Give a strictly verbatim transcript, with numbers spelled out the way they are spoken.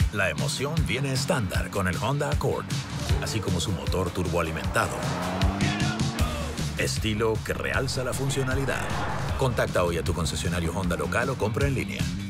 La emoción viene estándar con el Honda Accord, así como su motor turboalimentado. Estilo que realza la funcionalidad. Contacta hoy a tu concesionario Honda local o compra en línea.